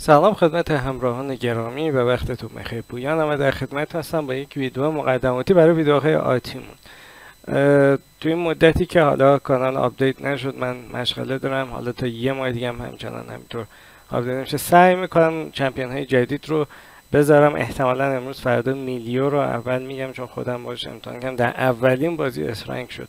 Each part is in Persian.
سلام خدمت همراهان گرامی و وقتتون بخیر. پویانم و در خدمت هستم با یک ویدیو مقدماتی برای ویدیوهای آیتیمون. توی این مدتی که حالا کانال آپدیت نشد من مشغله دارم، حالا تا یه ماه دیگه هم همچنان همینطور آپدیت نمیشه. سعی میکنم چمپیون های جدید رو بذارم. احتمالا امروز فردا میلیو رو اول میگم چون خودم باش امتحان کردم، در اولین بازی اسرنگ شد.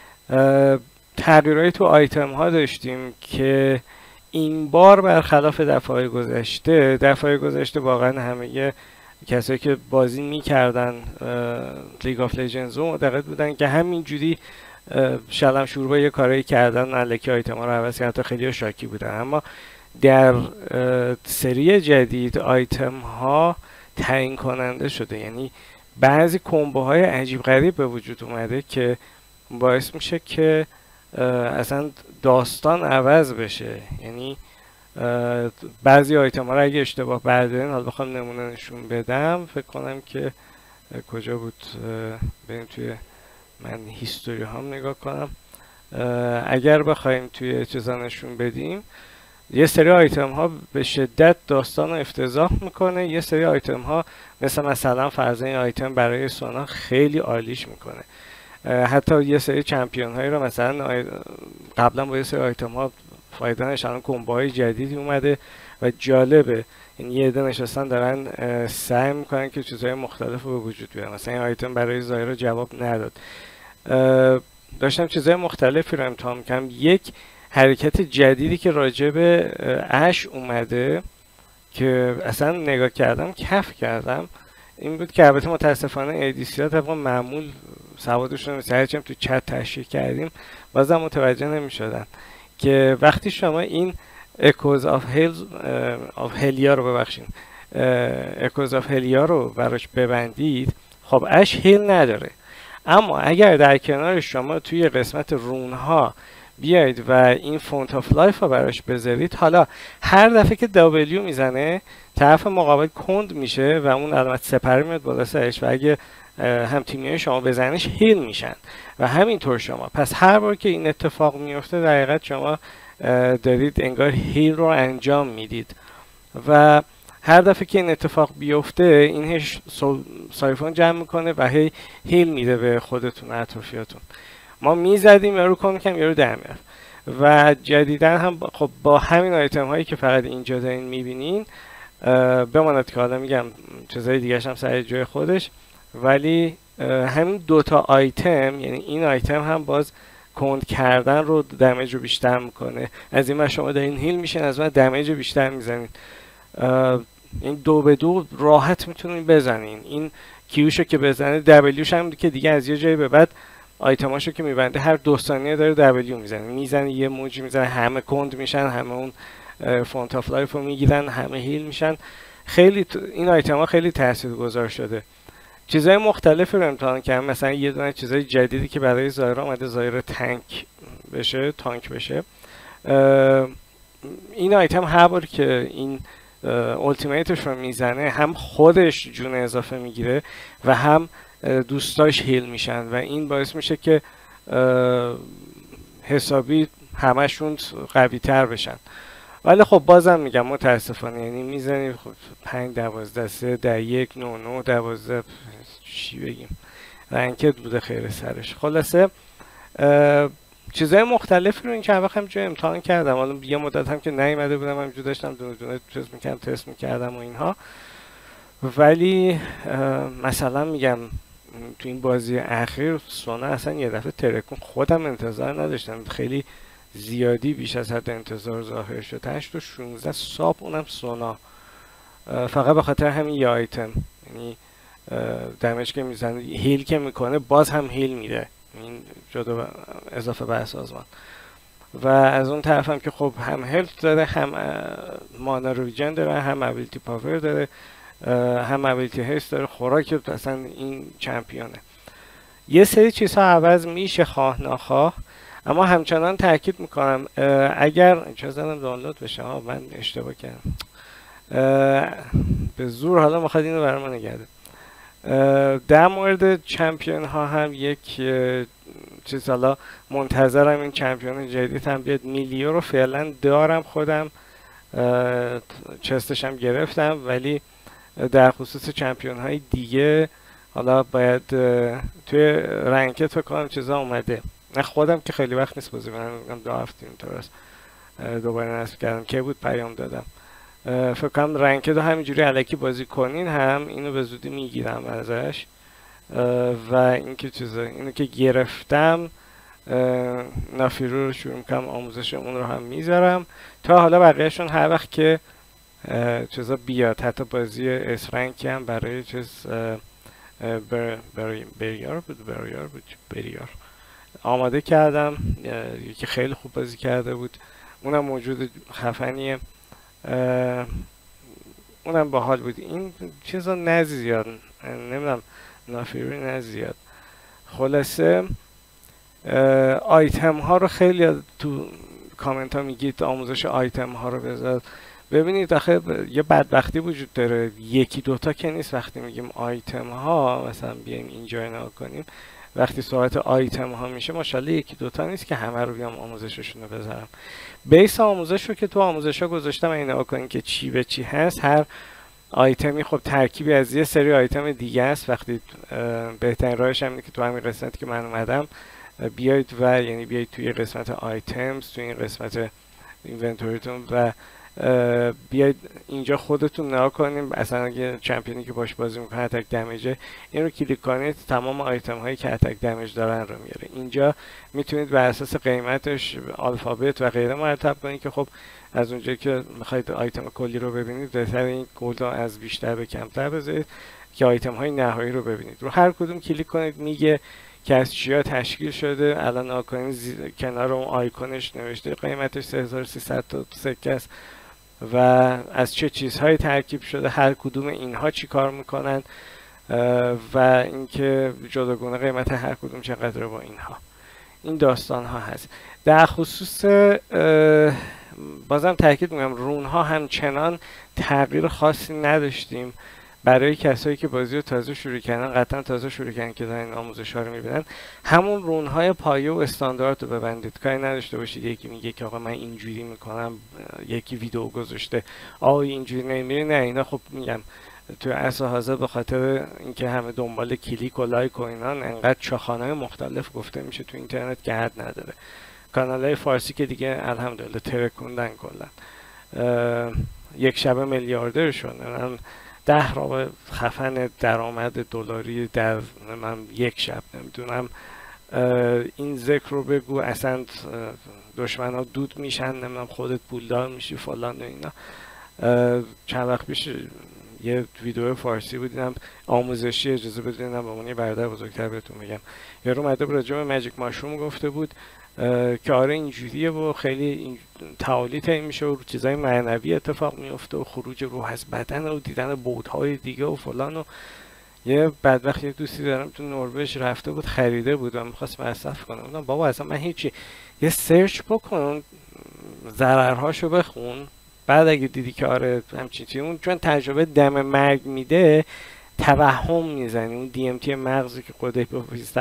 تغییرایی تو آیتم ها داشتیم که این بار برخلاف دفعه گذشته واقعا همه کسایی که بازی میکردن لیگ آف لیجندز رو معتقد بودن که همینجوری شلم شوربا یه کارایی کردن الکی آیتم ها رو عوض کردن، حتی خیلی شاکی بودن. اما در سری جدید آیتم ها تعیین کننده شده، یعنی بعضی کمبوهای عجیب غریب به وجود اومده که باعث میشه که اصلا داستان عوض بشه. یعنی بعضی آیتم ها رو اگه اشتباه بردارین، حالا بخوام نمونه نشون بدم، فکر کنم که کجا بود، بریم توی من هیستوری هم نگاه کنم. اگر بخوایم توی چیزا نشون بدیم، یه سری آیتم ها به شدت داستان رو افتضاح میکنه، یه سری آیتم ها مثلا فرضاً این آیتم برای سونا خیلی عالیش میکنه. حتی یه سری چمپیون هایی رو مثلا قبلا با یه سری آیتم ها فایده نشان کمبوهای جدیدی اومده و جالبه. یعنی یه عده نشستن دارن سعی میکنن که چیزهای مختلف رو به وجود بیارن. مثلا این آیتم برای زایرا جواب نداد. داشتم چیزهای مختلفی رو امتحان میکنم. یک حرکت جدیدی که راجع به اش اومده که اصلا نگاه کردم کف کردم این بود که البته متاسفانه ADC ها طبقا معمول سوادشون مثل هرچیم تو چت تشریح کردیم بازم متوجه نمی شدن که وقتی شما این اکوز آف هلیا رو براش ببندید، خب اش هیل نداره، اما اگر در کنار شما توی قسمت رونها بیاید و این فونت آف لایف رو براش بذارید، حالا هر دفعه که دابلیو میزنه طرف مقابل کند میشه و اون علامت سپری میاد بالا سرش و اگه هم تیمیای شما بزنش هیل میشن و همینطور شما. پس هر بار که این اتفاق میفته در حقیقت شما دارید انگار هیل رو انجام میدید و هر دفعه که این اتفاق بیفته این سایفون جمع میکنه و هیل میده به خودتون اطرافیاتون. ما میزدیم یارو کم کم یارو در میاد و جدیدن هم خب با همین آیتم هایی که فقط اینجا دارین میبینین، بماند که حالا میگم چیزای دیگه هم سر جای خودش، ولی همین دوتا آیتم، یعنی این آیتم هم باز کند کردن رو دمیج رو بیشتر میکنه. از این شما دارین هیل میشین، از من دمیج رو بیشتر میزنین. این دو به دو راحت میتونین بزنین. این کیوشو که بزنه دبلیوش هم که دیگه از یه جایی به بعد آیتماشو که میبنده هر 2 ثانیه داره دبلیو میزنه یه موج میزنه، همه کند میشن، همه اون فونت آف لایف رو میگیرن، همه هیل میشن. خیلی این آیتم ها خیلی تاثیرگذار شده. چیزهای مختلفی رو امتحان کردم. مثلا یه دونه چیزای جدیدی که برای زایرا اومده، زایرا تانک بشه. این آیتم هر بار که این التیمیتش رو میزنه هم خودش جون اضافه میگیره و هم دوستاش هیل میشن و این باعث میشه که حسابی همشون قوی تر بشن. ولی خب بازم میگم متاسفانه، یعنی میزنی خب 5 12 3 در 1 9 9 12 چی بگیم، رنکت بوده خیر سرش. خلاصه چیزهای مختلفی رو این چند وقت همینجوری امتحان کردم. حالا یه مدت هم که نیومده بودم همینجوری داشتم دونه دونه تست میکردم و اینها. ولی مثلا میگم تو این بازی اخیر سونا اصلا یه دفعه ترکون، خودم انتظار نداشتم، خیلی زیادی بیش از حد انتظار ظاهر شد. 8 و 16 ساب، اونم سونا، فقط به خاطر همین یه آیتم. یعنی دمیج که میزنه، هیل که میکنه باز هم هیل میده، این جدا اضافه بر سازمان. و از اون طرف هم که خب هم هلت داره، هم مانا ریجن داره، هم ابیلیتی پاور داره، هم ابیلیتی هیست داره. خوراک اصلا این چمپیونه. یه سری چیزها عوض میشه خواه ناخواه، اما همچنان تاکید میکنم اگر اجازه بدم دانلود بشه، من اشتباه کردم، به زور حالا میخواد اینو برای من نگرده. در مورد چمپیون ها هم یک چیز، حالا منتظرم این چمپیون جدید هم بیاد. میلیو رو فعلا دارم خودم چستش هم گرفتم، ولی در خصوص چمپیون های دیگه حالا باید توی رنکت فکر کنم چیزا اومده. نه خودم که خیلی وقت نیست بازی کنم، 2 هفته اینطور است دوباره نصب کردم که بود پیام دادم. فکر کنم رنکت رو همینجوری الکی بازی کنین هم اینو به زودی میگیرم ازش. و اینکه چیزا اینو که گرفتم نافیرو رو شروع میکنم آموزش اون رو هم میذارم تا حالا بقیهشون هر وقت که چیزا بیاد، حتی بازی اسرنکی هم برای چیز بریار آماده کردم، یکی خیلی خوب بازی کرده بود، اونم موجود خفنیه، اونم باحال بود. این چیزا نه زیاد، نمیدونم نافیروی نه زیاد. خلاصه آیتم ها رو خیلی تو کامنت ها میگید آموزش آیتم ها رو بذار. ببینید آخه یه بدبختی وجود داره، یکی دوتا که نیست. وقتی میگیم آیتم ها مثلا بیایم اینجا اینا کنیم، وقتی صحبت آیتم ها میشه ماشاءالله یکی دوتا نیست که همه رو بیام آموزششون رو بذارم. بیس آموزش رو که تو آموزش ها گذاشتم اینا کنین که چی به چی هست. هر آیتمی خب ترکیبی از یه سری آیتم دیگه است. وقتی بهترین راهش هم اینه که تو همین قسمتی که من اومدم بیایید و یعنی بیایید توی قسمت آیتمز، توی این قسمت اینونتوریتون و بیاید اینجا خودتون نگاه کنیم اصلا اگه چمپیونی که باش بازی میکنه اتک دمیجه، این رو کلیک کنید تمام آیتم هایی که اتک دمیج دارن رو میاره. اینجا میتونید بر اساس قیمتش الفابت و غیره مرتب کنید که خب از اونجایی که میخواید آیتم کلی رو ببینید بهتر این کدا از بیشتر به کمتر بذارید که آیتم های نهایی رو ببینید. رو هر کدوم کلیک کنید میگه که از چیا تشکیل شده. الان آیکون کنار اون آیکونش نوشته قیمتش 3300 تا سکه است و از چه چیزهایی ترکیب شده، هر کدوم اینها چی کار میکنن و اینکه جداگانه قیمت هر کدوم چقدره با اینها. این داستان ها هست. در خصوص بازم تاکید میکنم رون ها همچنان تغییر خاصی نداشتیم. برای کسایی که بازی رو تازه شروع کردن، قطعا تازه شروع کردن که دارن آموزش ها رو میبینن، همون رون های پایه و استاندارد رو ببندید. کاری نداشته باشید یکی میگه که آقا من اینجوری میکنم، یکی ویدیو گذاشته آقا اینجوری نمیری. نه اینا خب میگم توی عصر حاضر به خاطر اینکه همه دنبال کلیک و لایک و اینان انقدر چاخانه‌های مختلف گفته میشه تو اینترنت که حد نداره. کانال‌های فارسی که دیگه الحمدلله ترکوندن کلا، یک شبه میلیاردر شدن، 10 رابع خفن درآمد دلاری در من یک شب. نمیدونم این ذکر رو بگو اصلا دشمن ها دود میشن، نمیدونم خودت پولدار میشی فلان و اینا. چند وقت پیش یه ویدیو فارسی بود دیدم آموزشی، اجازه بدید به عنوان یه برادر بزرگتر بهتون میگم. یارو اومده بود راجع به ماجیک ماشروم گفته بود که آره اینجوریه و خیلی تعالی تعیین میشه و چیزای معنوی اتفاق میفته و خروج روح از بدن و دیدن بودهای دیگه و فلان. و یه بدبخت یه دوستی دارم تو نروژ رفته بود خریده بود و میخواست مصرف کنه. گفتم بابا اصلا من هیچی، یه سرچ بکن ضررهاشو بخون، بعد اگه دیدی که آره همچین چیزی، اون چون تجربه دم مرگ میده توهم میزنی. اون DMT مغزی که خود هیپوفیز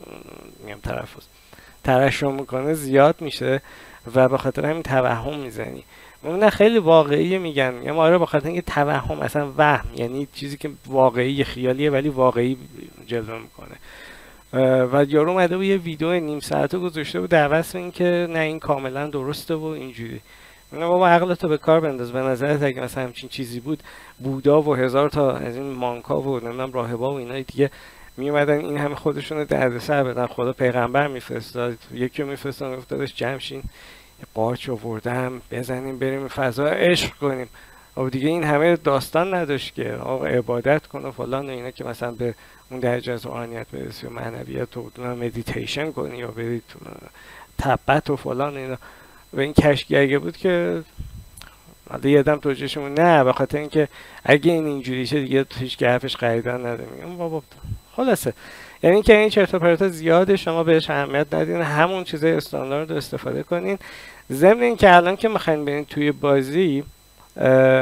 ترشح میکنه زیاد میشه و به خاطر همین توهم میزنی. نه خیلی واقعیه میگن، یا آره به خاطر اینکه توهم اصلا وهم یعنی چیزی که واقعی خیالیه ولی واقعی جلوه میکنه. و یارو اومده و یه ویدیو نیم ساعته گذاشته بود در وصف اینکه نه این کاملا درسته و اینجوری. نه بابا عقلتو به کار بنداز. به نظرت اگه مثلا همچین چیزی بود بودا و 1000 تا از این مانکا و نمیدونم راهبا و اینا دیگه می اومدن این همه خودشون رو دردسر بدن. خدا پیغمبر میفرستاد، یکی رو میفرستاد گفتادش جمشین یه قارچ آوردم بزنیم بریم فضا عشق کنیم. و دیگه این همه داستان نداشت که آقا عبادت کن و فلان و اینا که مثلا به اون درجه از روحانیت برسی و معنویت و مدیتیشن کنی یا برید تبت و فلان و اینا. و این کشگرگه بود که حالا یه دم توجهشمون نه به خاطر اینکه اگه این اینجوری شه دیگه هیچ که حرفش خریدن نده. میگم بابا خلاصه یعنی که این چرت و پرتا زیاده، شما بهش اهمیت ندین، همون چیزای استاندارد رو استفاده کنین. ضمن اینکه الان که میخواین برین توی بازی،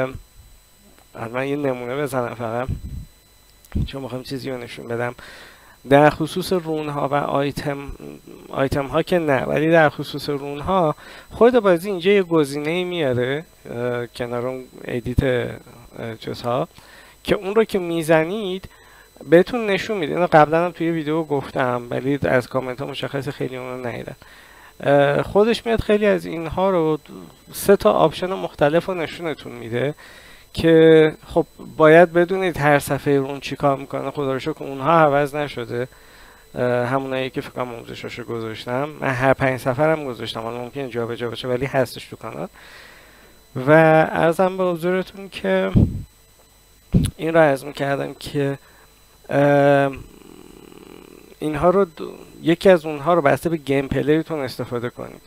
من یه نمونه بزنم فقط چون میخوام چیزی رو نشون بدم. در خصوص رونها و آیتم ها که نه، ولی در خصوص رونها خود بازی اینجا یه گزینه میاره کنار اون ادیت چیزها که اون رو که میزنید بهتون نشون میده. اینو قبلا هم توی ویدیو گفتم ولی از کامنت ها مشخص خیلی اون رو ندیدن. خودش میاد خیلی از اینها رو 3 تا آپشن مختلف رو نشونتون میده که خب باید بدونید هر صفحه رون چی کار میکنه. خدا رو شکر اونها عوض نشده، همونایی که فکر کنم آموزشاشو گذاشتم. من هر 5 صفحه هم گذاشتم، حالا ممکنه جابجا باشه ولی هستش تو کانال. و عرضم به حضورتون که این رو عرض میکردم که اینها رو یکی از اونها رو بسته به گیم پلیتون استفاده کنید.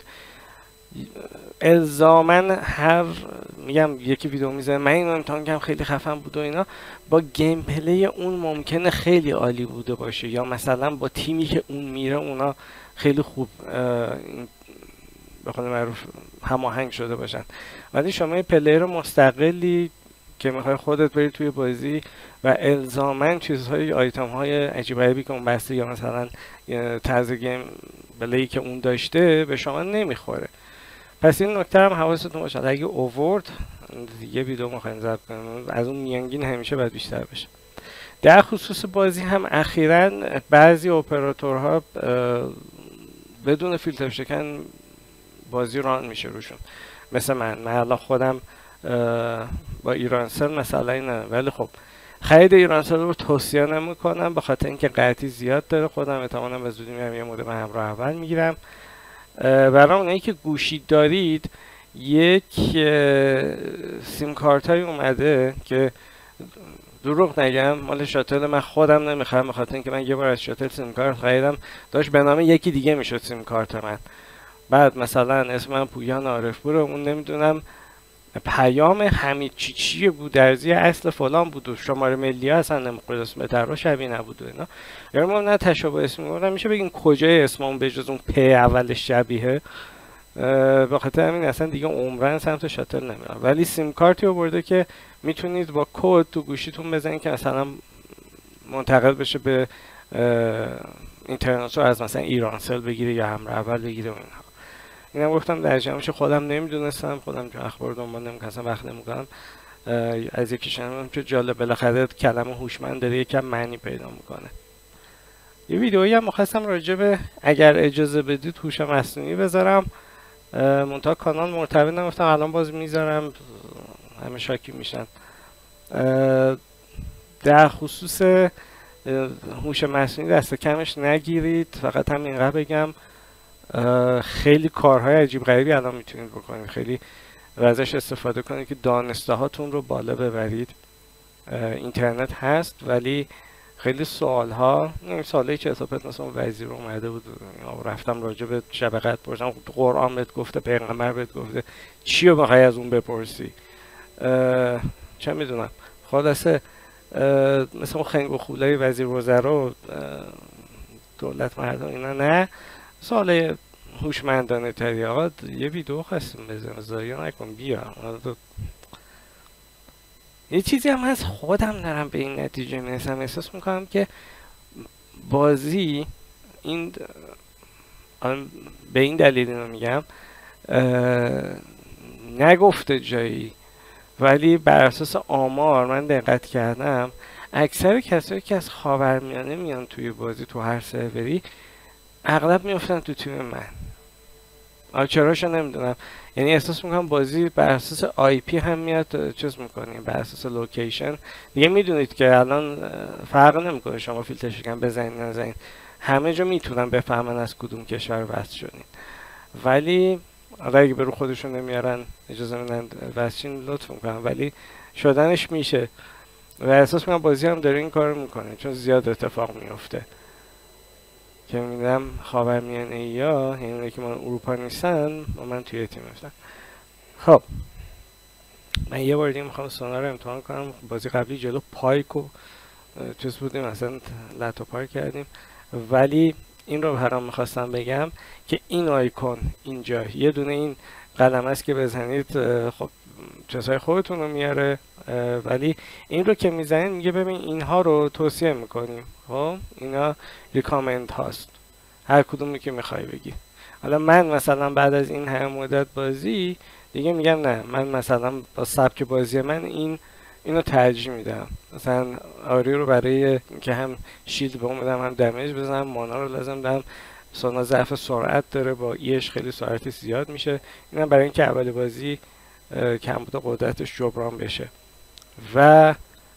الزامن هر میگم یکی ویدیو میزنه من اینو امتحان کردم خیلی خفن بود و اینا، با گیم پلی اون ممکنه خیلی عالی بوده باشه یا مثلا با تیمی که اون میره اونا خیلی خوب به قول معروف هماهنگ شده باشن، ولی شما یه پلیر مستقلی که میخوای خودت بری توی بازی و الزامن چیزهای آیتم های عجیب غریبی که اون بسته یا مثلا طرز گیم پلی که اون داشته به شما نمیخوره. پس این نکته هم حواستون باشه. اگه اوورد یه ویدیو میخواین ضبط کنیم از اون میانگین همیشه باید بیشتر بشه. در خصوص بازی هم اخیراً بعضی اپراتورها بدون فیلتر شکن بازی ران میشه روشون، مثل من الان خودم با ایرانسل مثلا اینه، ولی خب خرید ایرانسل رو توصیه نمیکنم به خاطر اینکه قطعی زیاد داره. خودم احتمالاً به زودی میرم یه مودم همراه اول میگیرم. برای اونایی که گوشی دارید یک سیم کارت های اومده که دروغ نگم مال شاتل من خودم نمیخرم به خاطر اینکه من یه بار از شاتل سیم کارت خریدم داشت به نام یکی دیگه میشد سیم کارت من. بعد مثلا اسمم پویان عارفپور، اون نمیدونم پیام حمید چیچی بود درزی اصل فلان بود و شماره ملی ها اصلا نمیخورد اسم تر شبیه نبود و اینا. یعنی ما نه تشابه اسم میگردم میشه بگین کجای اسممون به جز اون پ اولش شبیه. به خاطر همین اصلا دیگه عمرن سمت شاتل نمیرم، ولی سیم کارتی آورده که میتونید با کد تو گوشیتون بزنید که مثلا منتقل بشه به اینترنت رو از مثلا ایرانسل بگیره یا همراه اول بگیره و اینها. اینم گفتم در جمعش خودم نمیدونستم، خودم تو اخبار دنبال نمیکنم وقت نمیکنم. از یکی شنیدم که جالب بالاخره کلمه هوشمند داره یکم معنی پیدا میکنه. یه ویدئویی هم مخواستم راجع به اگر اجازه بدید هوش مصنوعی بذارم، منتها کانال مرتبط نگفتم الان باز میذارم همه شاکی میشن. در خصوص هوش مصنوعی دست کمش نگیرید، فقط هم اینقدر بگم خیلی کارهای عجیب غریبی الان میتونید بکنید، خیلی ازش استفاده کنید که دانسته هاتون رو بالا ببرید. اینترنت هست ولی خیلی سوال‌ها سوالی که اصابت مثلا وزیر اومده بود رفتم راجع به شب قدر پرسیدم، قرآن بهت گفته، پیغمبر بهت گفته، چی رو بخوای از اون بپرسی؟ چه میدونم. خلاصه مثل اون خنگ و خولای وزیر وزرا دولت مردم اینا نه، سوال هوشمندانه تری. آقا یه ویدیو خواستیم بزنیم زایی نکن بیا. یه چیزی هم هست خودم دارم به این نتیجه میرسم، احساس میکنم که بازی این به این دلیل اینو میگم نگفته جایی، ولی بر اساس آمار من دقت کردم اکثر کسایی که از خاورمیانه میان توی بازی تو هر سروری اغلب میافتن تو تیم من. چراشو نمیدونم، یعنی احساس میکنم بازی بر اساس آی پی هم میاد چیز میکنیم، بر اساس لوکیشن. دیگه میدونید که الان فرق نمیکنه شما فیلتر شکن بزنید نزنید، همه جا میتونن بفهمن از کدوم کشور وصل شدین. ولی اگه به رو خودشون نمیارن اجازه میدن وصلین لطف میکنم، ولی شدنش میشه و احساس میکنم بازی هم داره این کار میکنه چون زیاد اتفاق میفته که میدم خاورمیانه یا یعنی که من اروپا نیستن و من توی تیم هستم. خب من یه بار دیگه میخوام سونا رو امتحان کنم. بازی قبلی جلو پایک و چیز بودیم مثلا لتو پارک کردیم، ولی این رو برام میخواستم بگم که این آیکون اینجا یه دونه این قلم است که بزنید خب چیزهای خودتون رو میاره، ولی این رو که میزنید میگه ببین اینها رو توصیه میکنیم. خب اینا ریکامند هاست، هر کدومی که میخوای بگی. حالا من مثلا بعد از این همه مدت بازی دیگه میگم نه، من مثلا با سبک بازی من اینو ترجیح میدم. مثلا آری رو برای اینکه هم شیلد بهم بدم هم دمیج بزنم، مانا رو لازم دارم، سونا ضعف سرعت داره، با ایش خیلی سرعتش زیاد میشه. اینم برای اینکه اول بازی کمبود قدرتش جبران بشه. و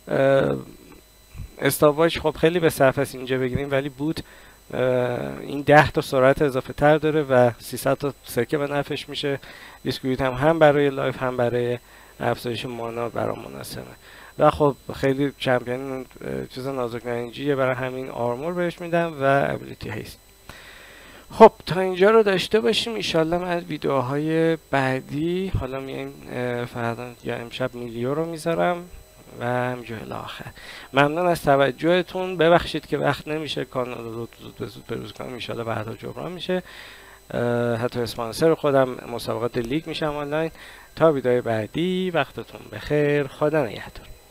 استاواش خب خیلی به صرف است اینجا بگیریم، ولی بود این 10 تا سرعت اضافه تر داره و 300 تا سکه به نفعش میشه. دیسکریت هم برای لایف هم برای افزایش مانا برای مناسبه. و خب خیلی چمپیون چیز نازک نارنجیه، برای همین آرمور بهش میدم و ابیلیتی هیست. خب تا اینجا رو داشته باشیم. ایشالله من از ویدیوهای بعدی حالا میایم فردا یا امشب میلیو رو میذارم و همینجور الاخر. ممنون از توجهتون. ببخشید که وقت نمیشه کانال رو زود به زود بروز کنم، ایشالله بعدا جبران میشه. حتی اسپانسر خودم مسابقات لیگ میشم آنلاین. تا ویدیو بعدی وقتتون بخیر، خدا نگهدار.